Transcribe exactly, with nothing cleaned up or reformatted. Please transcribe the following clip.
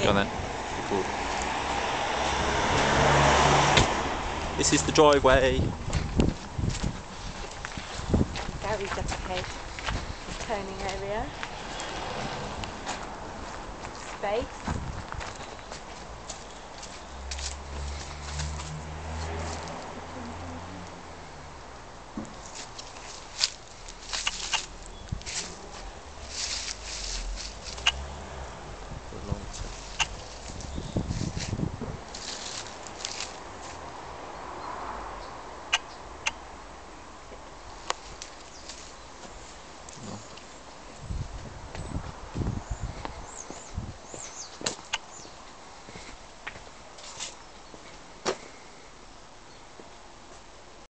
Go on then. This is the driveway. Gary's up ahead. The turning area. Space.